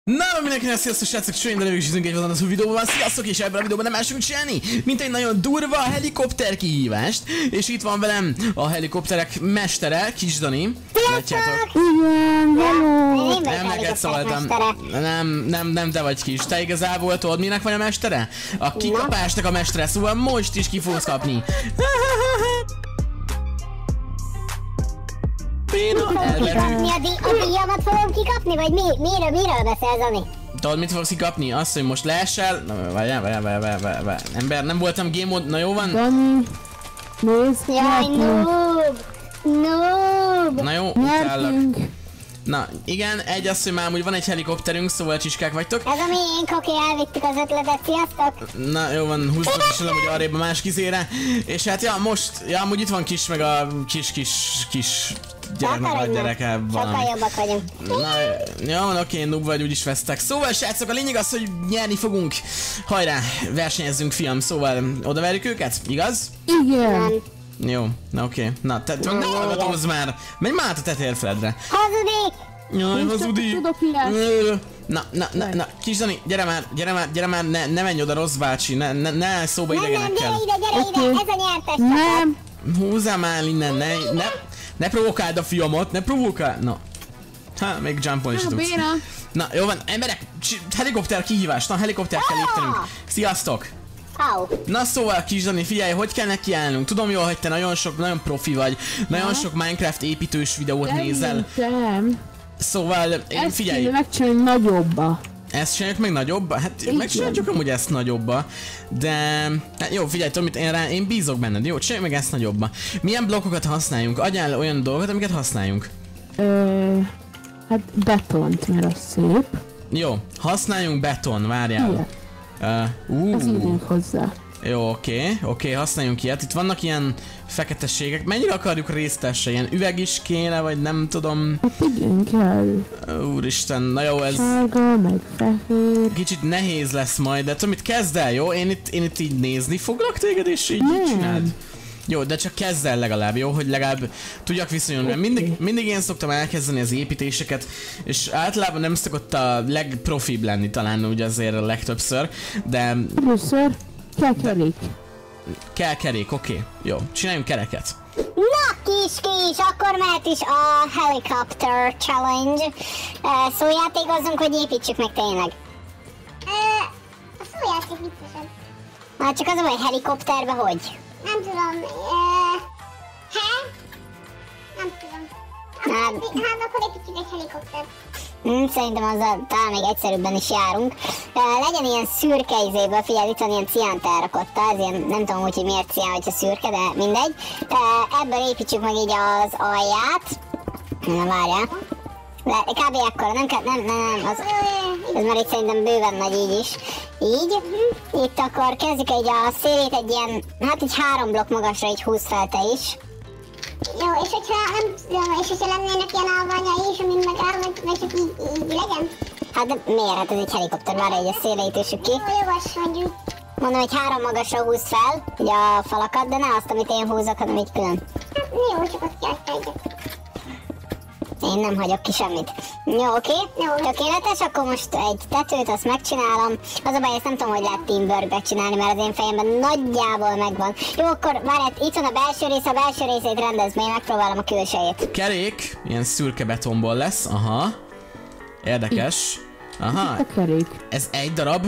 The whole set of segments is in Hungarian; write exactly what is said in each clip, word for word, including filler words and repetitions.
Na, mindenkinek sziasztok, srácok, és én belőlük egy valamit videóban. Sziasztok, és ebben a videóban nem másunk csinálni, mint egy nagyon durva helikopter kihívást. És itt van velem a helikopterek mestere, Kis Dani. Látjátok? Igen, hello. Nem neked szóltam. Nem, nem, nem te vagy Kis. Te igazából tudod, minek vagy a mestere? A kikapásnak a mestere, szóval most is ki fogsz kapni. Kikapni a, di a díjamat fogom kikapni, vagy mi? Miről, miről beszélsz, Dani? Tudod, mit fogsz kikapni? Azt, hogy most leesel... Na, várjál, várjál, várjál, várjál, ember, nem voltam game mode, na jó van? Dani, nézd, jaj, noob! Noob! Na jó, utállak. Na, igen, egy az, hogy már amúgy van egy helikopterünk, szóval csiskák vagytok. Ez a miénk, aki elvittük az ötletet, sziasztok! Na jó van, húztok is hogy arrébb a más kizére. És hát ja, most, ja, amúgy itt van Kis, meg a kis-kis, kis gyermek, vagy gyereke valami. Sokkal jobbak vagyunk. Na, jó van, oké, noob vagy, úgyis vesztek. Szóval srácok, a lényeg az, hogy nyerni fogunk. Hajrá, versenyezzünk, fiam, szóval odaverjük őket, igaz? Igen. Jó, na oké. Okay. Na, te ne hallgatózz már! Menj már a tetérfredre! Hazudik! Jaj, hazudik! Na, na, na, na, Kis Dani, gyere már, gyere már, gyere már, ne, ne menj oda, rossz bácsi, ne, ne, ne szóba idegenekkel. Nem, nem, gyere ide, gyere ide, ez a nyertes csapat. Nem. Húzzál már innen, ne, ne, ne provokáld a fiamat, ne provokáld, na. Ha, még jumpolni is tudsz. Na, jó van, emberek, helikopter kihívás, na, helikopter kell léptenünk. Sziasztok! Au. Na szóval Kis Dani, figyelj, hogy kell nekiállnunk? Tudom jól, hogy te nagyon sok, nagyon profi vagy, nagyon ja. sok Minecraft építős videót nem nézel. Nem. Szóval, én ezt figyelj. Ezt megcsinálni nagyobba. Ezt csináljuk meg nagyobba? Hát megcsináljuk amúgy ezt nagyobba. De, hát jó, figyelj, tudom, én, rá, én bízok benned, jó? Csináljuk meg ezt nagyobba. Milyen blokkokat használjunk? Adjál olyan dolgokat, amiket használjunk. Ö, hát betont, mert az szép. Jó, használjunk beton, várjál. Uh, uh. Az írjunk hozzá. Jó, oké, okay, oké, okay, használjunk ilyet. Itt vannak ilyen feketességek. Mennyire akarjuk résztesse? Ilyen üveg is kéne, vagy nem tudom. Hát igen, kell. Úristen, na jó, ez... Sárga, meg fehér. Kicsit nehéz lesz majd, de tudom, mit kezd el, jó? Én itt, én itt így nézni foglak téged, és így, így csináld. Jó, de csak kezd el legalább, jó? Hogy legalább tudjak viszonyulni, mert mindig, mindig én szoktam elkezdeni az építéseket, és általában nem szokott a legprofibb lenni talán úgy azért a legtöbbször, de... Először kell kerék. Kell kerék, oké. Okay. Jó, csináljunk kereket. Na kis kis, akkor mehet is a Helicopter Challenge. Uh, szójátékozzunk, hogy építsük meg tényleg. Uh, a szójáték viccesebb. Na csak az a baj, helikopterbe hogy? Nem tudom, uh, he? Nem tudom. Hát, hát akkor építjük egy helikoptert. Hmm, szerintem azzal talán még egyszerűbben is járunk. Uh, legyen ilyen szürke izéből, figyelj, itt van ilyen ciánt elrakotta, ez ilyen, nem tudom úgy, hogy miért cián, hogyha szürke, de mindegy. Uh, ebből építsük meg így az alját. Na várjál. Le, kb. Ekkora, nem kell, nem, nem, nem, az, ez már itt szerintem bőven nagy így is. Így. Itt akkor kezdjük egy a szélét egy ilyen, hát egy három blokk magasra így húz fel te is. Jó, és hogyha nem tudom, és hogyha lennének ilyen alványai is, amin meg áll, meg, meg csak így, így legyen? Hát de miért? Hát ez egy helikopter, már egy a széleit üssük ki. Jó, jogos mondjuk. Mondom, hogy három magasra húz fel, ugye a falakat, de ne azt, amit én húzok, hanem így külön. Hát jó, csak azt kell egyet. Én nem hagyok ki semmit. Jó, oké? Okay. Tökéletes, akkor most egy tetőt, azt megcsinálom. Az a baj, ezt nem tudom, hogy lehet teamworkbe csinálni, mert az én fejemben nagyjából megvan. Jó, akkor várját, itt van a belső rész, a belső részét rendezd, én megpróbálom a külsejét. Kerék, ilyen szürke betonból lesz, aha. Érdekes. Aha. Itt a kerék. Ez egy darab?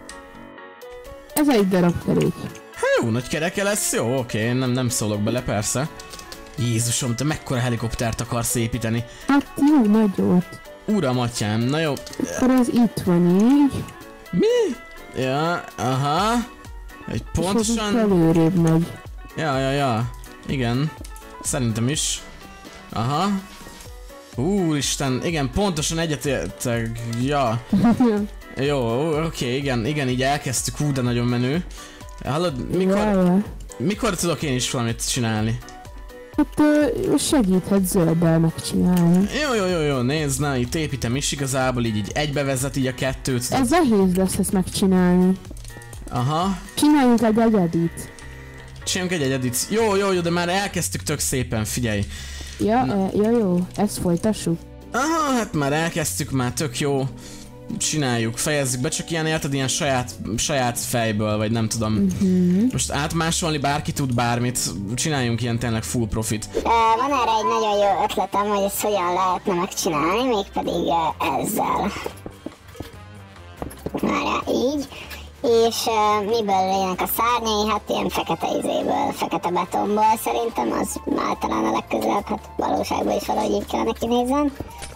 Ez egy darab kerék. Hát jó, nagy kereke lesz, jó, oké, okay. nem, nem szólok bele, persze. Jézusom, te mekkora helikoptert akarsz építeni? Hát jó, nagyot. Uram, atyám, na jó. Akkor ez itt van így. Mi? Ja, aha. Egy pontosan... És előrébb megy. Ja, ja, ja. Igen. Szerintem is. Aha. Úristen, igen, pontosan egyetértek. Ja. Jó, oké, okay, igen, igen, így elkezdtük, hú, de nagyon menő. Hallod, mikor... Ja, ja. Mikor tudok én is valamit csinálni? Hát segíthet zölddel megcsinálni. Jó, jó, jó, jó, nézd, na, itt építem is igazából, így, így egybevezet így a kettőt. Ez nehéz lesz ezt megcsinálni. Aha. Csináljunk egy egyedit. Csináljunk egy egyedit. Jó, jó, jó, de már elkezdtük tök szépen, figyelj. Ja, e, ja jó, ezt folytassuk. Aha, hát már elkezdtük, már tök jó. csináljuk, fejezzük be, csak ilyen érted, ilyen saját, saját fejből, vagy nem tudom. Uh-huh. Most átmásolni bárki tud bármit, csináljunk ilyen tényleg full profit. Uh, van erre egy nagyon jó ötletem, hogy ezt hogyan lehetne megcsinálni, mégpedig uh, ezzel. Várjál, így. És uh, miből legyenek a szárnyai? Hát ilyen fekete izéből, fekete betonból szerintem, az már talán a legközelebb, hát valóságban is valahogy így kellene kinézzen.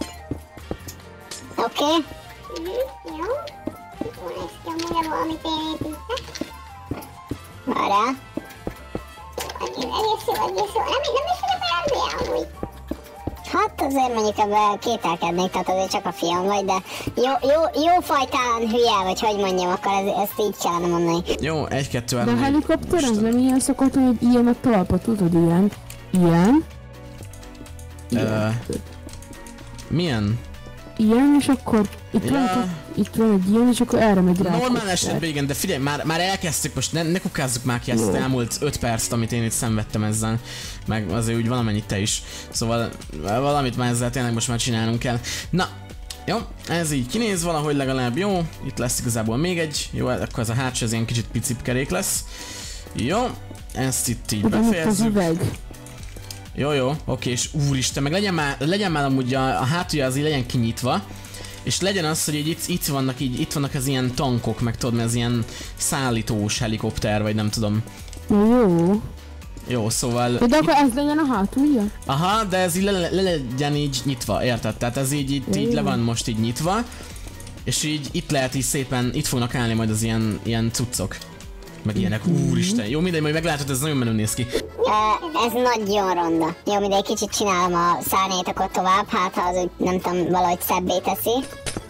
Oké. Okay. Mm-hmm, jó. Jó, ezt nyomulja valamit én építek. Várjál. Egész jó, egész jó. Nem, nem is vagyok olyan hülye amúgy. Hát azért mondjuk ebben kételkednék, tehát azért csak a fiam vagy, de jó, jó, jó fajtán hülye, vagy hogy mondjam, akkor ez, ezt így kellene mondani. Jó, egy, kettő, De három, a helikopter az nem ilyen szokott, hogy ilyen a talpa, tudod, ilyen. Ilyen. Uh, milyen? Ilyen, és akkor itt, Ja. van, itt van egy ilyen, és akkor erre megy rá. Normál esetben igen, de figyelj, már, már elkezdtük, most ne, ne kukázzuk már ki ezt az elmúlt öt percet, amit én itt szenvedtem ezzel, meg azért úgy valamennyit te is. Szóval valamit már ezzel tényleg most már csinálnunk kell. Na, jó, ez így kinéz valahogy legalább jó, itt lesz igazából még egy, jó, akkor ez a hátsó, ez ilyen kicsit picip kerék lesz. Jó, ezt itt így Oda az befejezzük. üveg. Jó, jó, oké, és úristen, meg legyen már, legyen már amúgy a, a hátulja az így legyen kinyitva, és legyen az, hogy így itt, itt vannak így, itt vannak az ilyen tankok, meg tudod, ez ilyen szállítós helikopter, vagy nem tudom. Jó. Jó, szóval... De akkor ez legyen a hátulja? Aha, de ez így le, le legyen így nyitva, érted? Tehát ez így, így, így le van most így nyitva, és így itt lehet így szépen, itt fognak állni majd az ilyen, ilyen cuccok. Meg ilyenek, úristen. Jó, mindegy, majd meglátod, ez nagyon menő néz ki. Uh, ez nagyon ronda. Jó, mindegy, kicsit csinálom a szárnyait akkor tovább, hát ha az úgy, nem tudom, valahogy szebbé teszi.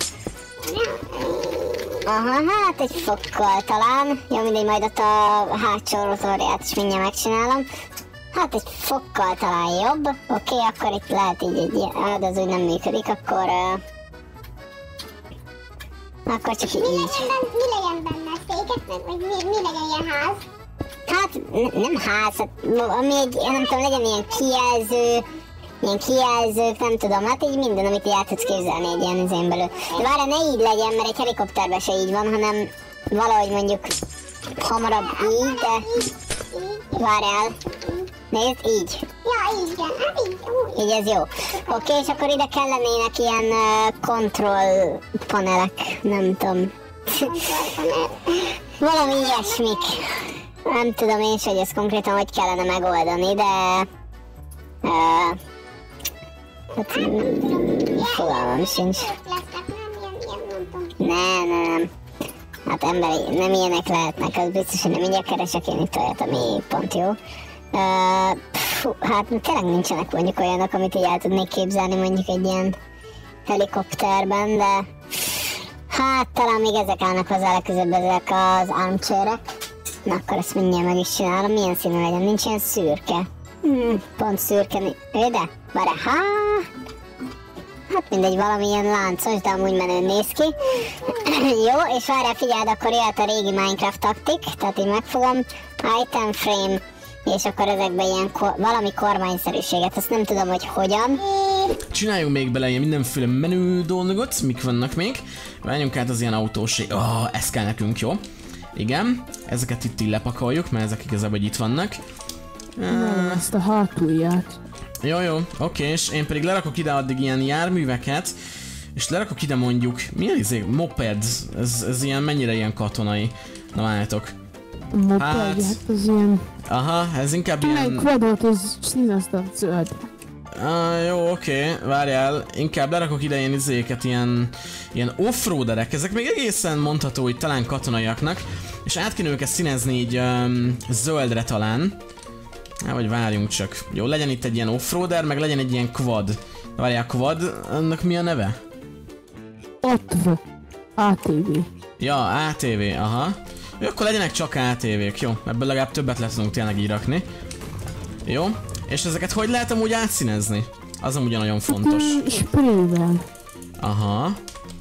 Aha, hát egy fokkal talán. Jó, mindegy, majd ott a hátsó rotorját is mindjárt megcsinálom. Hát egy fokkal talán jobb. Oké, okay, akkor itt lehet így egy ilyen, de az úgy nem működik, akkor... Uh, akkor csak így. Mi legyen benne, mi legyen benne? Széket meg, vagy mi, mi legyen ilyen ház? Hát nem ház, hát, ami egy, nem tudom, legyen ilyen kijelző, ilyen kijelzők, nem tudom, hát így minden, amit így el tudsz képzelni egy ilyen izén belül. De várjál, ne így legyen, mert egy helikopterben se így van, hanem valahogy mondjuk hamarabb így, de várjál, nézd, így. Ja, így, igen, hát így, úgy. Így ez jó. Oké, és akkor ide kellenének ilyen uh, control panelek, nem tudom. Valami ilyesmik. Nem tudom én is, hogy ezt konkrétan hogy kellene megoldani, de... Uh, hát... Mm, fogalmam sincs. Lesznek, nem ilyen, ilyen, nem tudom. Nem, nem, nem. Hát emberi, nem ilyenek lehetnek, az biztos, hogy nem mindjárt keresek én itt olyat, ami pont jó. Uh, pff, hát tényleg nincsenek mondjuk olyanok, amit így el tudnék képzelni mondjuk egy ilyen helikopterben, de... Hát talán még ezek állnak hozzá legközelebb, ezek az armchairek. Na akkor ezt mindjárt meg is csinálom. Milyen színű legyen? Nincs ilyen szürke. Hmm, pont szürke. De, várjál, há... Hát mindegy, valamilyen láncos, de amúgy menőn néz ki. Jó, és várjál, figyeld, akkor jöhet a régi Minecraft taktik. Tehát így megfogom. Item frame. És akkor ezekben ilyen ko- valami kormányszerűséget. Azt nem tudom, hogy hogyan. Csináljunk még bele ilyen mindenféle menő dolgot, mik vannak még. Várjunk át az ilyen autós... Oh, ez kell nekünk, jó? Igen, ezeket itt így lepakoljuk, mert ezek igazából itt vannak. Nem, ezt a hátulját. Jó, jó, oké, és én pedig lerakok ide addig ilyen járműveket, és lerakok ide mondjuk, milyen izé, moped, ez, ez ilyen, mennyire ilyen katonai, na várjátok. Moped, Hát- hát az ilyen... Aha, ez inkább Melyik ilyen... kvadrat, az színeztem zöld. Ah, jó, oké, várjál, inkább lerakok ide ilyen izéket, ilyen, ilyen offroaderek, ezek még egészen mondható, hogy talán katonaiaknak, és át kéne őket színezni így um, zöldre talán. Hát, vagy várjunk csak. Jó, legyen itt egy ilyen offroader, meg legyen egy ilyen quad. Várjál, quad, annak mi a neve? Ott van. á té vé. Ja, á té vé, aha. Jó, akkor legyenek csak á té vék, jó? Ebből legalább többet le tudunk tényleg így rakni. Jó, és ezeket hogy lehet amúgy átszínezni? Az amúgy nagyon fontos. Mm, Sprayvel. Aha.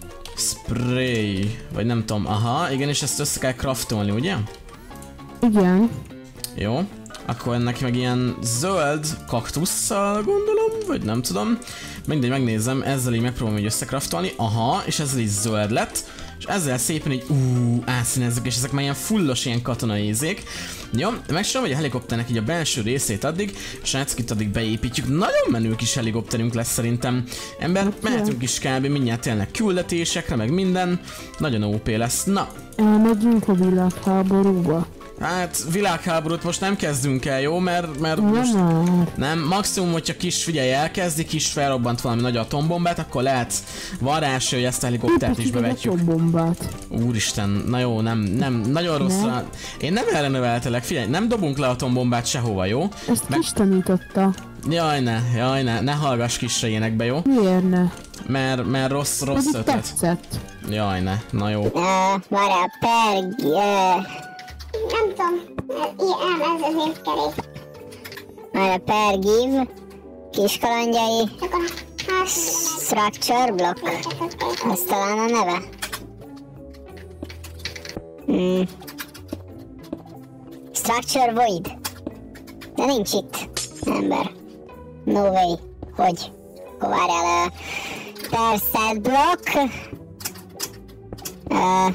Spray, vagy nem tudom, aha, igen, és ezt össze kell craftolni, ugye? Igen. Jó. Akkor ennek meg ilyen zöld kaktusszal gondolom, vagy nem tudom. Mindegy, megnézem, ezzel így megpróbálom így összekraftolni. Aha, és ezzel így zöld lett. És ezzel szépen így úúúú átszínezzük, és ezek már ilyen fullos, ilyen katonai ízék. Jó, megcsinálom, hogy a helikopternek így a belső részét addig, srácok itt addig beépítjük. Nagyon menő kis helikopterünk lesz szerintem. Ember, mehetünk is kb. Mindjárt tényleg küldetésekre, meg minden. Nagyon ó pé lesz. Na. Elmegyünk a világháborúba. Hát világháborút most nem kezdünk el, jó? Mert, mert nem most már. nem, maximum, hogyha kis, figyelj, elkezdi, kis felrobbant valami nagy atombombát, akkor lehet van rá esély, hogy ezt a helikoptert is bevetjük. Atombombát. Úristen, na jó, nem, nem, nagyon rosszra. Én nem erre növeltelek, figyelj, nem dobunk le atombombát sehova, jó? Ezt Meg... kis tanította. Jaj ne, jaj ne, ne hallgass kisre énekbe, jó? Miért ne? Mert, mert rossz, rossz Pedig ötlet. tetszett. Jaj ne, na jó. Uh, várjál, Perg... Uh... Nem tudom, ilyen ez az évkerék. Várjál, Pergiv... Kiskalandjai... Csak a hát... Structure block. Ez talán a neve. Hmm. Structure void. De nincs itt, ember. No way. Hogy? Akkor várjál, uh, per set block. Uh,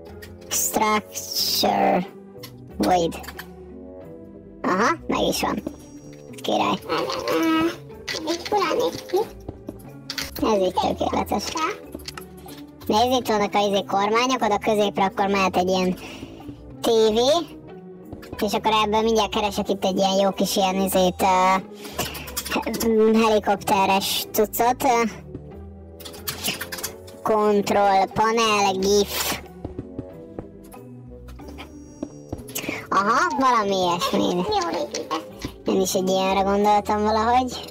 structure void. Aha, meg is van. Király. Ez így furán néz ki. Ez így tökéletes. Nézd, itt vannak a izé kormányok, oda középre akkor mehet egy ilyen tévé. És akkor ebből mindjárt keresek itt egy ilyen jó kis ilyen izét uh, helikopteres cuccot. Control panel, gif. Aha, valami ilyesmi. Jól épített. Én is egy ilyenre gondoltam valahogy.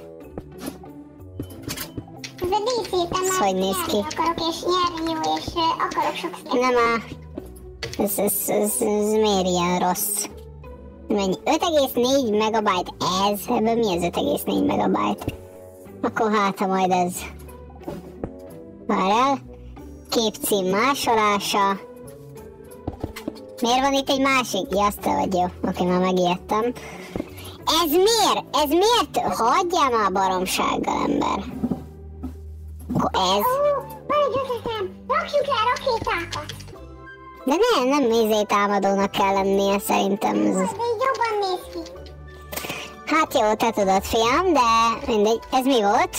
Ez a díszítem, Ez hogy néz ki? akarok és nyerni jó, és uh, akarok sok szépen. Nem a... Ez, ez, ez, ez miért ilyen rossz? Mennyi? öt egész négy megabyte ez? Ebből mi az öt egész négy megabyte? Akkor hát, ha majd ez... Várjál. Képcím másolása. Miért van itt egy másik? Ja, azt te vagy, jó. Oké, már megijedtem. Ez miért? Ez miért? Hagyjál már a baromsággal, ember. Akkor ez... Ó, van egy ötletem! Rakjuk rá rakétákat! De nem, nem izé támadónak kell lennie szerintem. Ez... De így jobban néz ki. Hát jó, te tudod, fiam, de mindegy. Ez mi volt?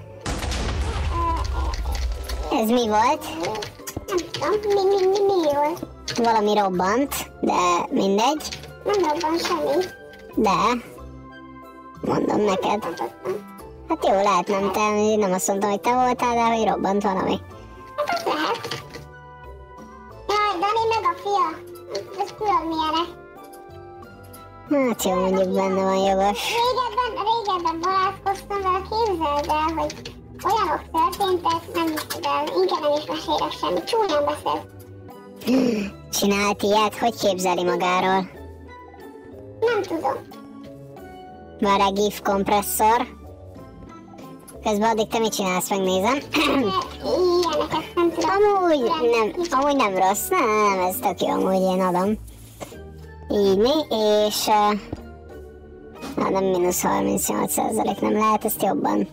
Ez mi volt? Nem tudom, mi, mi, mi, mi volt? Valami robbant, de mindegy. Nem robban semmi. De... Mondom neked. Hát jó, lehet nem te, nem azt mondtam, hogy te voltál, de hogy robbant valami. Hát az lehet. Jaj, Dani meg a fia. Ez tudod milyenek. Hát jó, mondjuk benne van jogos. Régebben, régebben barátkoztam vele, képzeld el, hogy olyanok történtek, nem hiszed el, inkább nem is mesélek semmi, csúnyán beszél. Csinált ilyet? Hogy képzeli magáról? Nem tudom. Van rá GIF kompresszor. Közben addig te mit csinálsz, megnézem. Ilyeneket nem tudom. Amúgy nem, amúgy nem rossz, nem, nem, ez tök jó, amúgy én adom. Így mi, és... Uh, na, nem mínusz harmincnyolc százalék, nem lehet ezt jobban.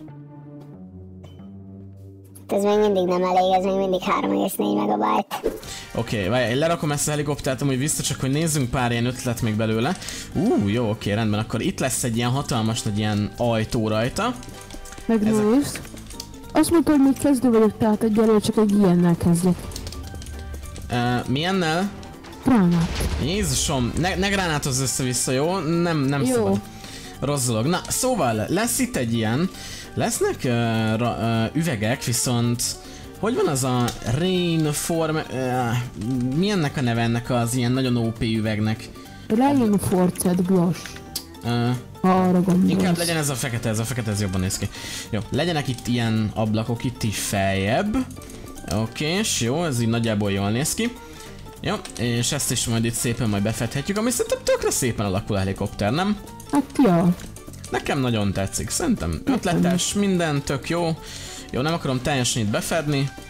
Ez még mindig nem elég, ez még mindig három egész négy megabyte. Oké, okay, várj, én lerakom ezt a helikoptert amúgy vissza, csak hogy nézzünk pár ilyen ötlet még belőle. Ú, jó, oké, okay, rendben, akkor itt lesz egy ilyen hatalmas nagy ilyen ajtó rajta. Megnézd. Ezek... Azt mondta, hogy még kezdő vagyok, tehát egyelőre csak egy ilyennel kezdjek. Uh, milyennel? Gránát. Jézusom, ne, ne gránátozz össze-vissza, jó? Nem, nem jó. Szabad. Rossz dolog. Na, szóval lesz itt egy ilyen. Lesznek uh, ra, uh, üvegek, viszont... Hogy van az a Rainform... Uh, mi ennek a neve ennek az ilyen nagyon ó pé üvegnek? Rainforced Gloss. Uh, Arra gondolsz. Inkább legyen ez a fekete, ez a fekete, ez jobban néz ki. Jó, legyenek itt ilyen ablakok itt is feljebb. Oké, és jó, ez így nagyjából jól néz ki. Jó, és ezt is majd itt szépen majd befedhetjük, ami szerintem tökre szépen alakul a helikopter, nem? Hát ja. Nekem nagyon tetszik, szerintem ötletes, minden tök jó. Jó, nem akarom teljesen itt befedni.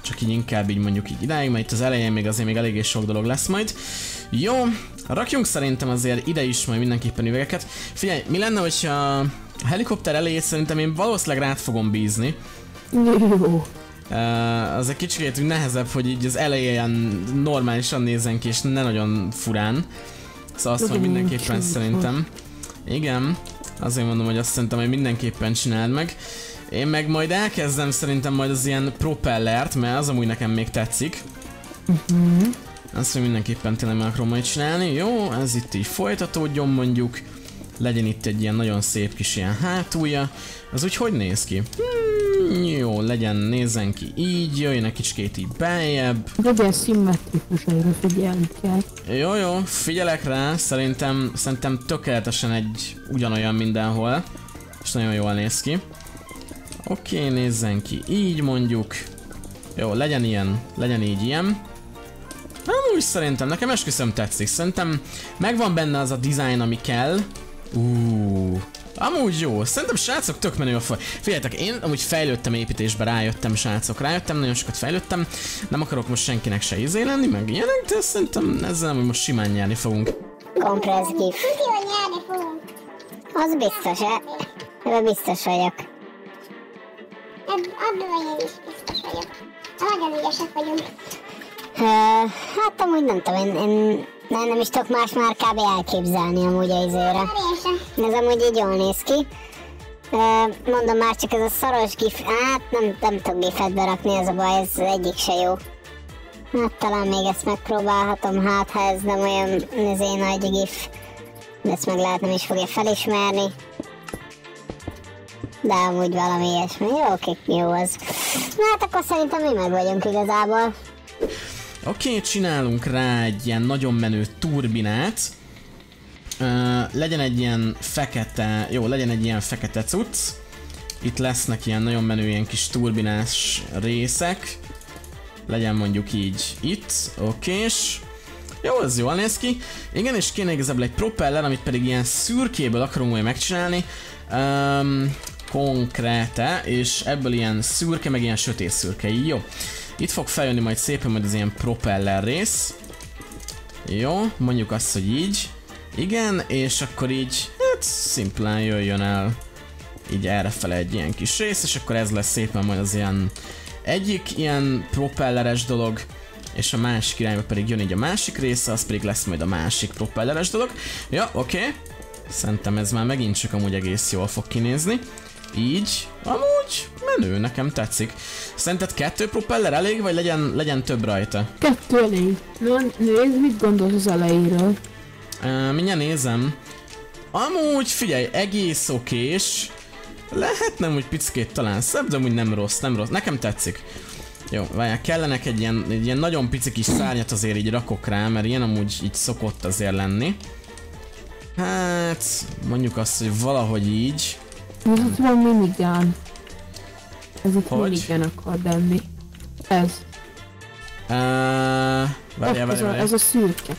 Csak így inkább így mondjuk így idáig, mert itt az elején még azért még eléggé sok dolog lesz majd. Jó, rakjunk szerintem azért ide is majd mindenképpen üvegeket. Figyelj, mi lenne, hogyha a helikopter elejét szerintem én valószínűleg rád fogom bízni. Jó. Uh, az egy kicsit nehezebb, hogy így az elején normálisan nézzen ki, és ne nagyon furán. Szóval azt majd mindenképpen szerintem. Igen, azért mondom, hogy azt szerintem, hogy mindenképpen csináld meg. Én meg majd elkezdem szerintem majd az ilyen propellert, mert az amúgy nekem még tetszik. Uh-huh. Azt hogy mindenképpen tényleg meg akarom majd csinálni. Jó, ez itt így folytatódjon mondjuk. Legyen itt egy ilyen nagyon szép kis ilyen hátulja. Az úgy hogy néz ki? Hmm, jó, legyen, nézzen ki így, jöjjön egy kicsikét így beljebb. Legyen szimmetrikus, erre figyelni kell. Jó, jó, figyelek rá, szerintem, szerintem tökéletesen egy ugyanolyan mindenhol. És nagyon jól néz ki. Oké, okay, nézzen ki így mondjuk. Jó, legyen ilyen, legyen így ilyen. Amúgy szerintem, nekem esküszöm tetszik, szerintem megvan benne az a design, ami kell. Uuuuh. Amúgy jó, szerintem srácok tök menő a faj. Figyeljetek, én amúgy fejlődtem építésbe, rájöttem srácok, rájöttem, nagyon sokat fejlődtem. Nem akarok most senkinek se izé lenni, meg ilyenek, de szerintem ezzel amúgy most simán nyerni fogunk. Compress gif. Tudja, hogy nyerni fogunk. Az biztos, e? Ebben biztos vagyok. Abban vagy én is biztos vagyok. Nagyon ügyesek vagyunk. Uh, hát amúgy nem tudom, én, én nem, nem is tudok más már kb. Elképzelni amúgy a izőre. Ez amúgy így jól néz ki. Uh, mondom már csak ez a szaros gif, hát nem, nem tudok gifet berakni, ez a baj, ez egyik se jó. Hát talán még ezt megpróbálhatom, hát ha ez nem olyan nezé nagy gif. De ezt meg lehet nem is fogja felismerni. De amúgy valami ilyesmi, jó, oké, jó az. Na hát akkor szerintem mi meg vagyunk igazából. Oké, okay, csinálunk rá egy ilyen nagyon menő turbinát. Uh, legyen egy ilyen fekete, jó, legyen egy ilyen fekete cucc. Itt lesznek ilyen nagyon menő ilyen kis turbinás részek. Legyen mondjuk így itt, okés. Jó, ez jól néz ki. Igen, és kéne igazából egy propeller, amit pedig ilyen szürkéből akarunk majd megcsinálni. Um, konkréte, és ebből ilyen szürke, meg ilyen sötét szürke, jó. Itt fog feljönni majd szépen majd az ilyen propeller rész. Jó, mondjuk azt, hogy így. Igen, és akkor így, hát szimplán jöjjön el így errefele egy ilyen kis rész, és akkor ez lesz szépen majd az ilyen egyik ilyen propelleres dolog, és a másik irányba pedig jön így a másik része, az pedig lesz majd a másik propelleres dolog. Ja, oké. Okay. Szerintem ez már megint csak amúgy egész jól fog kinézni. Így, amúgy menő, nekem tetszik. Szerinted kettő propeller elég, vagy legyen, legyen több rajta? Kettő elég. No, nézd, mit gondolsz az elejéről? Uh, mindjárt nézem. Amúgy figyelj, egész okés. Lehetne úgy pickét talán szebb, de amúgy nem rossz, nem rossz. Nekem tetszik. Jó, várjál, kellenek egy ilyen, egy ilyen nagyon pici kis szárnyat azért így rakok rá, mert ilyen amúgy így szokott azért lenni. Hát, mondjuk azt, hogy valahogy így. Ez itt van minigán. Ez itt hogy? minigán akar lenni. Ez. Uh, várjál, várjál, várjál. Ez a szürke.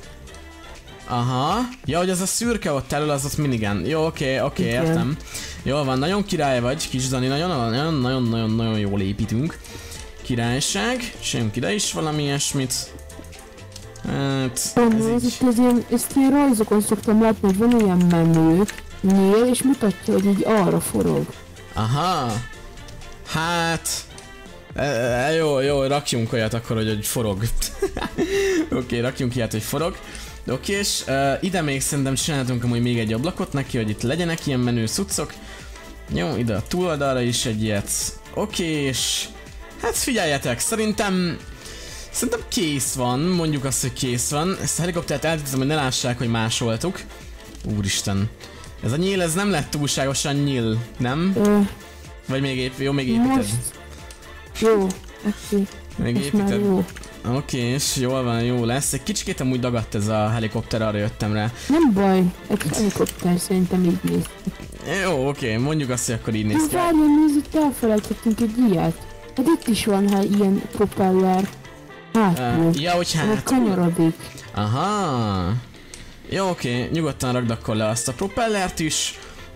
Aha. Ja, hogy az a szürke ott elől, az ott minigán. Jó, oké, oké, értem. Jól van, nagyon király vagy, kis Dani, nagyon-nagyon-nagyon jól építünk. Királyság. Csináljunk ide is valami ilyesmit. Hát, ez ez így... itt ez ilyen, ezt ilyen rajzokon szoktam látni, hogy van ilyen menő nyíl, és mutatja, hogy így arra forog. Aha. Hát... E, e, jó, jó, rakjunk olyat akkor, hogy, hogy forog. Oké, okay, rakjunk ilyet, hogy forog. Oké, okay, és uh, ide még szerintem csináltunk amúgy még egy ablakot neki, hogy itt legyenek ilyen menő cuccok. Jó, ide a túloldalra is egy ilyet. Oké, okay, és... Hát figyeljetek, szerintem... Szerintem kész van, mondjuk azt, hogy kész van. Ezt a helikoptert eltűntem, hogy ne lássák, hogy másoltuk. Úristen. Ez a nyíl, ez nem lett túlságosan nyíl, nem? Ö... Vagy még épp, jó, még építed. Most... Jó, oké. Még építed. Oké, okay, és jól van, jó lesz. Egy kicsikét amúgy dagadt ez a helikopter, arra jöttem rá. Nem baj, egy helikopter szerintem így néz ki. Jó, oké, okay, mondjuk azt, hogy akkor így néz ki. Várjál, nézd, itt elfelejtettünk egy ilyet. Hát itt is van hát ilyen propeller. Hátul. Uh, ja, hogy hátul. Kanyarodik. Aha. Jó, oké, okay, nyugodtan rakd akkor le azt a propellert is.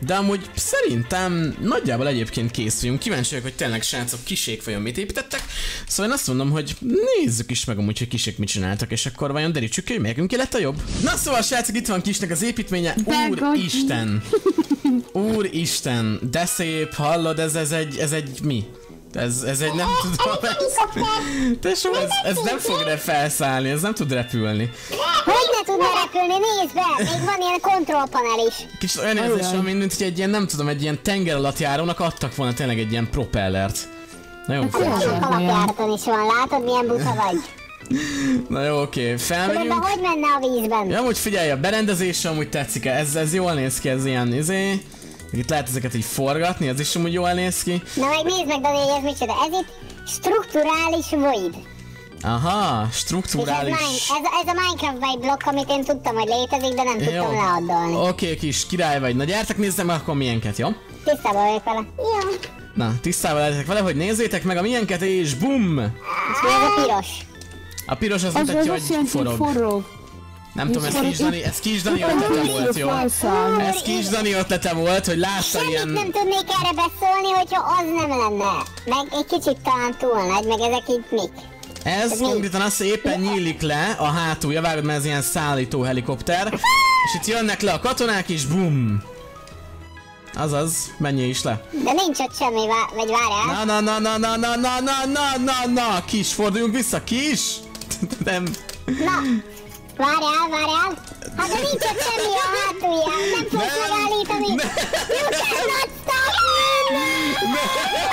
De amúgy szerintem nagyjából egyébként kész vagyunk. Kíváncsi vagyok, hogy tényleg srácok kisék vajon mit építettek. Szóval én azt mondom, hogy nézzük is meg amúgy, hogy kisék mit csináltak, és akkor vajon derítsük ki, hogy melyikünk ki lett a jobb. Na szóval srácok, itt van Kisnek az építménye. Úristen! Úristen! De szép, hallod, ez, ez egy, ez egy mi? Ez, ez egy nem tudom, ez... Tesó, ez, ez nem fog re felszállni, ez nem tud repülni. Hogy ne tudna repülni, nézd be! Még van ilyen kontrollpanel is. Kicsit olyan érzés van, mint hogy egy ilyen, nem tudom, egy ilyen tenger alatt járónak adtak volna tényleg egy ilyen propellert. Nagyon furcsa. Sok alapjáraton is van, látod milyen buta vagy? Na jó, oké, felmegyünk. Különben hogy menne a vízben? Ja, amúgy figyelj, a berendezés amúgy tetszik, ez, ez jól néz ki, ez ilyen, izé. Itt lehet ezeket így forgatni, ez is amúgy jól néz ki. Na meg nézd meg, Dani, hogy ez micsoda. Ez itt strukturális void. Aha, És ez, strukturális. mine, ez, ez a Minecraft egy blokk, amit én tudtam, hogy létezik, de nem tudtam Jó. leaddolni. Oké, kis király vagy. Na gyertek, nézzem meg akkor milyenket, jó? Tisztában vagyok vele. Jó. Na, tisztában legyetek vele, hogy nézzétek meg a milyenket, és bum! És mi ez a piros? A piros az Az az mutatja, azt hogy jelenti, hogy forog. forog. Nem tudom, ez forog. Kis Dani, ez Kis Dani ötlete volt, jó? Felszáll. Ez Kis Dani ötlete volt, hogy látta Semmit ilyen... nem tudnék erre beszólni, hogyha az nem lenne. Meg egy kicsit talán túl nagy, meg ezek itt mik. Ez mi? konkrétan az, hogy éppen nyílik le a hátulja, vágod, mert ez ilyen szállító helikopter. És itt jönnek le a katonák, és bum! Azaz, menjél is le. De nincs ott semmi, vá- vagy várjál. Na, na, na, na, na, na, na, na, na, na, na, Kis, forduljunk vissza, Kis! Nem. Na, várjál, várjál. Hát de nincs ott semmi a hátulján, nem fogsz Nem. megállítani. You cannot stop me!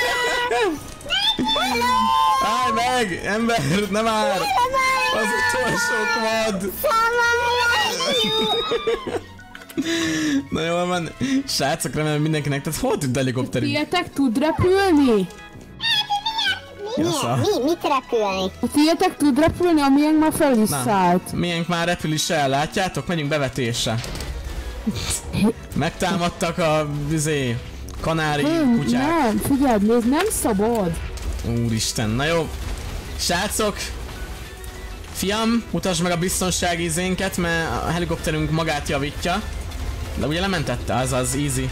Állj meg, ember, nem már! Az utolsó vad! Na jól van, srácok, remélem mindenkinek, tehát hol tud helikopterünk? Tietek tud repülni? Jasza. Mi? Mit repülni? A tietek tud repülni, amilyen már fel is Na, szállt. miénk már repül is el, látjátok? Megyünk bevetésre. Megtámadtak a, izé, kanári Nem, kutyák. nem, figyeld, nézd, nem szabad. Úristen, na jó. Srácok, fiam, mutasd meg a biztonsági izénket, mert a helikopterünk magát javítja. De ugye lementette, az az easy.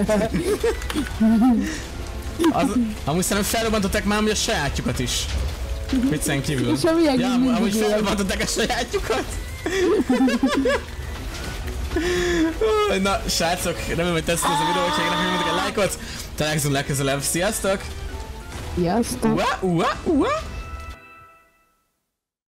Az, amúgy szerintem felrobbantották már amúgy a sajátjukat is. Viccen kívül. És a milyen Ja, amúgy, mindig amúgy él. felrobbantották a sajátjukat. Na, srácok, remélem, hogy tetszett ez a videó, hogyha megnyomjatok egy lájkot. Találkozunk legközelebb, sziasztok! Sziasztok! Ua, ua, ua.